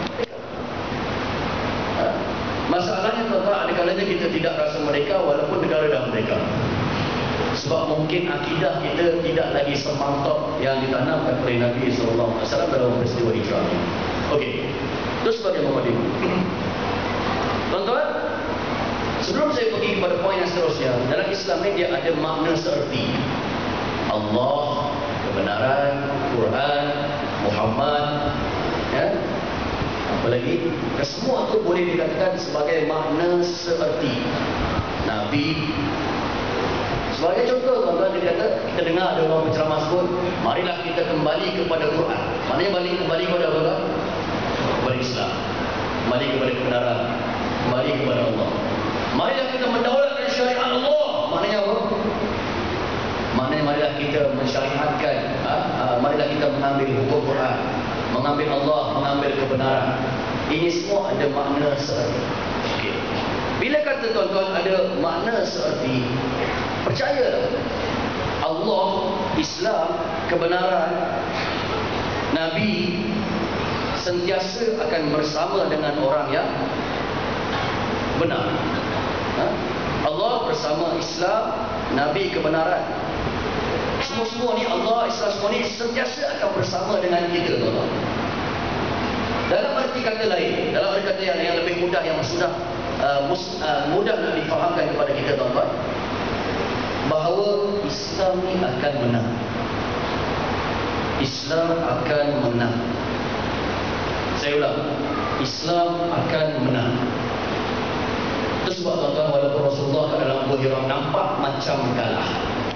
Masalahnya tuan-tuan, ada kalanya kita tidak rasa merdeka walaupun negara dah merdeka. Sebab mungkin akidah kita tidak lagi semantap yang ditanamkan oleh Nabi SAW dalam peristiwa hijrah ini. Okey, terus sebagai Muhammadin. Tuan-tuan, sebelum saya pergi kepada poin yang seterusnya, dalam Islam ini dia ada makna seerti. Allah, kebenaran, Quran, Muhammad, ya. Apa lagi? Semua itu boleh dikatakan sebagai makna seerti. Nabi. Sebagai contoh, tuan-tuan, dia kata, kita dengar ada orang berceramah sebut, marilah kita kembali kepada Quran. Maknanya kembali kepada apa? Kepada Islam. Kembali kepada kebenaran. Kembali kepada Allah. Marilah kita mendaulatkan syariat Allah. Maknanya apa? Maknanya marilah kita mensyariatkan, marilah kita mengambil hukum Quran, mengambil Allah, mengambil kebenaran. Ini semua ada makna seerti. Okay. Bila kata tuan-tuan ada makna seerti, percayalah, Allah, Islam, kebenaran, Nabi sentiasa akan bersama dengan orang yang benar. Allah bersama Islam, Nabi, kebenaran. Semua-semua ni Allah, Islam, semua ni sentiasa akan bersama dengan kita, tuan-tuan. Dalam arti kata lain, dalam arti kata yang lebih mudah, yang sudah mudah nak difahamkan kepada kita, tuan-tuan, bahawa Islam ni akan menang. Islam akan menang. Saya ulang, Islam akan menang. Itu sebab tuan-tuan, walaupun Rasulullah kat dalam Gua Hira nampak macam kalah,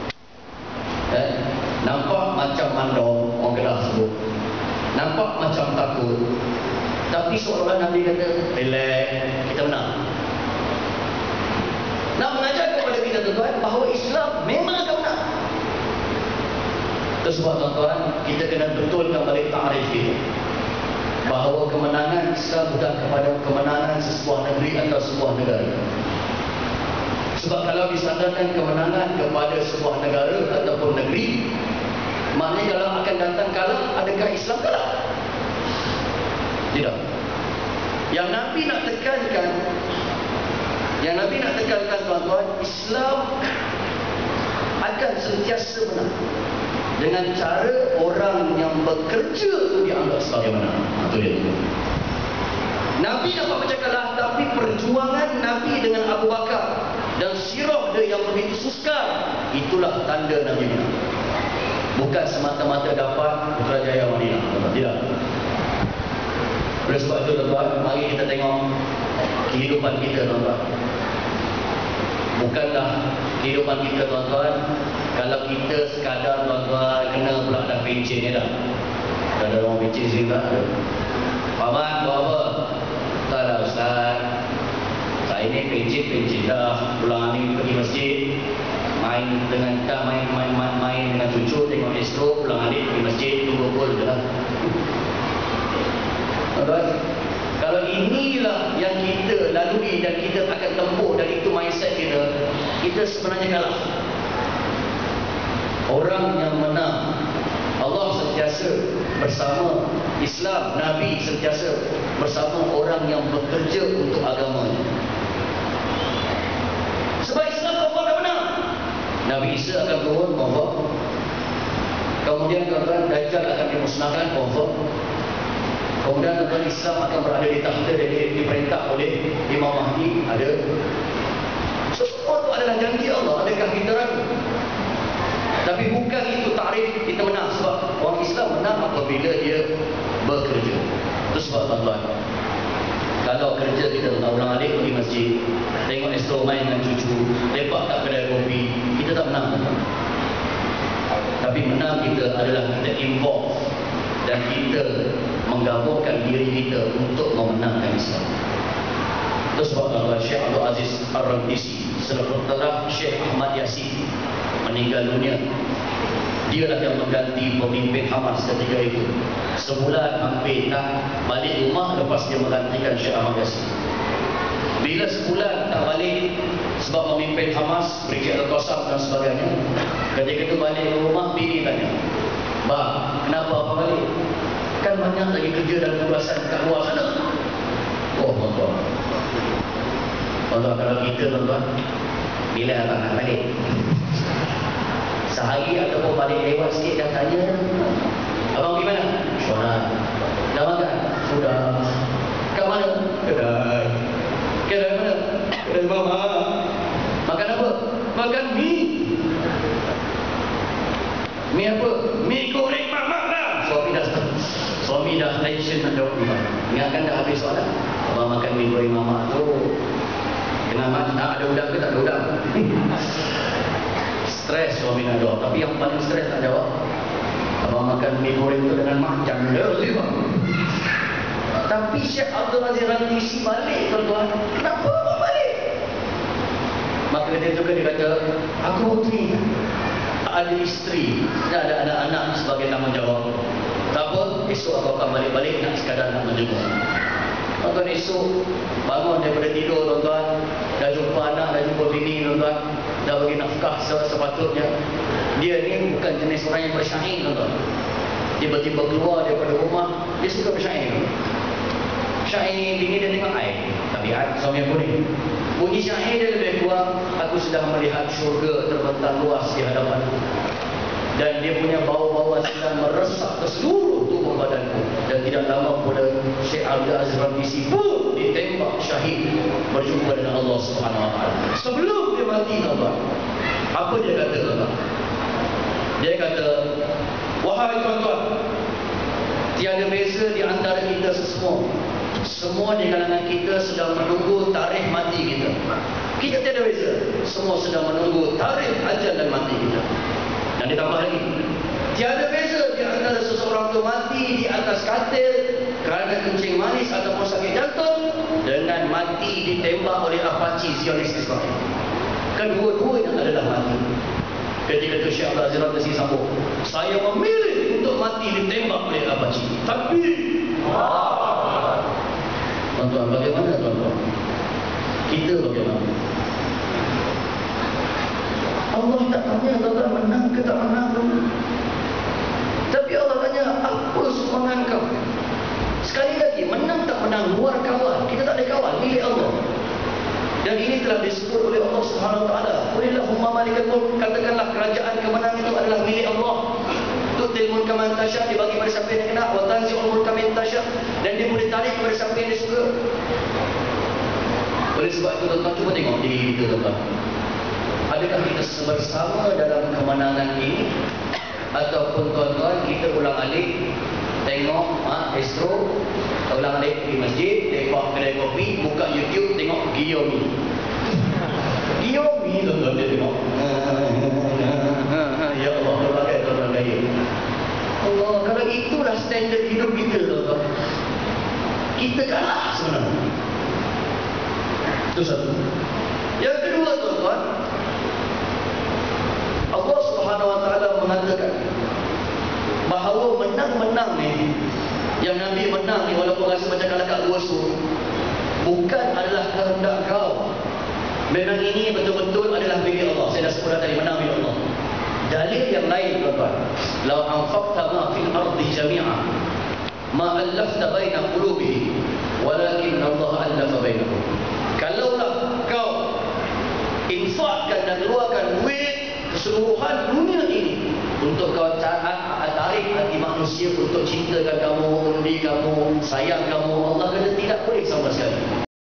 nampak macam mandor, orang Kedah sebut, nampak macam takut, tapi seolah-olah Nabi kata, relax, kita menang. Nak mengajar kepada kita, tuan-tuan, bahawa Islam memang akan menang. Itu sebab, tuan-tuan, kita kena betulkan balik ta'rif kita, bahawa kemenangan Islam bukan kepada kemenangan sesebuah negeri atau sebuah negara. Sebab kalau disandarkan kemenangan kepada sebuah negara ataupun negeri, maknanya kalau akan datang kalah, adakah Islam kalah? Tidak. Yang Nabi nak tekankan, tuan-tuan, Islam akan sentiasa menang dengan cara orang yang bekerja itu dianggap sebagai menang. Itu dia. Nabi nampak macam kalah, tapi perjuangan Nabi dengan Abu Bakar dan sirah dia yang begitu sukar, itulah tanda Nabi menang. Bukan semata-mata dapat Putrajaya Madinah. Tidak. Oleh sebab itu, tuan-tuan, mari kita tengok kehidupan kita, tuan-tuan. Bukanlah kehidupan kita, tuan-tuan, kalau kita sekadar, tuan-tuan, kena pula dah pencin ni dah. Dah ada orang pencin sini tak ada. Paman, buat apa? Tak lah, Ustaz. Saya ni pencin dah. Pulang ni pergi masjid, main dengan kita, main dengan cucu, tengok distro, pulang alik pergi masjid, tunggu gol je lah. Tuan-tuan, kalau inilah yang kita lalui dan kita akan tempuh, dan itu mindset kita, kita sebenarnya kalah. Orang yang menang, Allah sentiasa bersama Islam, Nabi sentiasa bersama orang yang bekerja untuk agamanya. Sebab Islam confirm akan menang. Nabi Isa akan turun, confirm. Kemudian tuan-tuan, Dajjal akan dimusnahkan, confirm. Kemudian tuan-tuan, Islam akan berada di takhta dan diperintah oleh Imam Mahdi, ada. So, semua itu adalah janji Allah. Adakah kita ragu? Tapi bukan itu tarikh kita menang. Sebab orang Islam menang apabila dia bekerja. Itu sebab, tuan-tuan, kalau kerja kita ulang alik pergi masjid, tengok estro main dengan cucu, lepak kat kedai kopi, kita tak menang, tuan-tuan. Tapi menang kita adalah kita involve dan kita menggabungkan diri kita untuk memenangkan Islam. Itu sebab, tuan-tuan, Syekh Abdul Aziz Ar-Rantisi setelah Syekh Ahmad Yasin meninggal dunia. Dia lah yang mengganti pemimpin Hamas ketika itu. Sebulan hampir tak balik rumah lepas dia menggantikan Syekh Ahmad Yasin. Bila sebulan tak balik sebab memimpin Hamas, Brigade Al-Qassam dan sebagainya, ketika itu balik ke rumah, bini tanya, "Bang, kenapa abang balik? Kan banyak lagi kerja dan tugasan kat luar sana." Oh, tuan-tuan. Tuan-tuan, kalau kita, tuan-tuan, bila abang nak balik? Sehari ataupun balik lewat sikit dah tanya, "Abang pergi mana?" "Syurah." "Dah makan?" "Sudah." "Kat mana?" "Kedai." "Kedai mana?" "Kedai mama." "Makan apa?" "Makan mie." "Mie apa?" "Mie goreng mama lah." Suami dah tension nak jawab ni. Ingatkan dah habis soalan. Abang makan mie goreng mama tu dengan mak tak ada udang ke tak ada udang? Stres suami nak jawab. Tapi yang paling stres nak jawab, abang makan mie goreng tu dengan mak janda je bang. Tapi Syekh Abdul Aziz Rantisi balik, tuan-tuan. Kenapa abang balik? Maka ketika itu dia kata, "Aku putri, tak ada isteri, tak ada anak-anak sebagai tanggungjawab. Tak apa, esok aku akan balik-balik nak sekadar nak menjenguk." Tuan-tuan, esok bangun daripada tidur, tuan-tuan, dah jumpa anak, dah jumpa bini, tuan-tuan, dah bagi nafkah sepatutnya. Dia ni bukan jenis orang yang bersyair, tuan-tuan. Dia tiba-tiba keluar daripada rumah, dia suka bersyair. Syair bini dia tengok air, tabiat suami aku ni. Bunyi syair dia lebih kurang, "Aku sedang melihat syurga terbentang luas di hadapanku. Dan dia punya bau-bauan sedang meresap ke seluruh tubuh badanku." Dan tidak lama pula Syekh Abdul Aziz Rantisi pun ditembak syahid berjumpa dengan Allah Subhanahu Wa Taala. Sebelum dia mati, tuan-tuan, apa dia kata, tuan-tuan? Dia kata, "Wahai tuan-tuan, tiada beza di antara kita semua. Semua di kalangan kita sedang menunggu tarikh mati kita. Kita tiada beza. Semua sedang menunggu tarikh ajal dan mati kita." Dan ditambah lagi, tiada beza di antara seseorang itu mati di atas katil kerana kencing manis ataupun sakit jantung dengan mati ditembak oleh Apache Zionis Israel. Kedua-duanya adalah mati. Ketika itu Syekh Abdul Aziz Rantisi sambung, "Saya memilih untuk mati ditembak oleh Apache." Tapi tuan-tuan, bagaimana tuan-tuan? Kita bagaimana? Allah tak tanya tuan-tuan menang ke tak menang. Tapi Allah tanya, apa sumbangan kau? Sekali lagi, menang tak menang luar kawal. Kita tak ada kawal, milik Allah. Dan ini telah disebut oleh Allah Subhanahu Wa Taala. "Qulillahumma malikal mulk." Katakanlah kerajaan kemenangan itu adalah milik Allah. Tu'til mulka man tasya, dibagi pada siapa yang nak, wa tanzi'ul mulka man tasya, dan dia boleh tarik kepada siapa yang dia suka. Oleh sebab itu, tuan-tuan, cuba tengok diri kita, tuan-tuan. Adakah kita bersama dalam kemenangan ini, ataupun tuan-tuan kita ulang-alik tengok Astro, ulang-alik di masjid, tengok kedai kopi, buka YouTube, tengok Giyomi. Giyomi, tuan-tuan, dia tengok. Ya Allah, berbagai tuan-tuan gaya. Allah, kalau itulah standard hidup kita, tuan-tuan, kita kalah sebenarnya. Itu satu. Yang kedua, tuan-tuan, Allah Subhanahu Wa Taala mengatakan bahawa menang-menang ni, yang Nabi menang ni, walaupun rasa macam kalah kat luar tu, bukan adalah kehendak kau. Memang ini betul-betul adalah milik Allah. Saya dah sebut tadi, menang milik Allah. Dalil yang lain, tuan-tuan, "Lau anfaqta ma fil ardi jami'a ma allafta baina qulubihi walakin Allah allafa bainahum." Kalaulah kau infakkan dan keluarkan duit keseluruhan dunia ini untuk kau tarik hati manusia untuk cintakan kamu, undi kamu, sayang kamu, Allah kata tidak boleh sama sekali.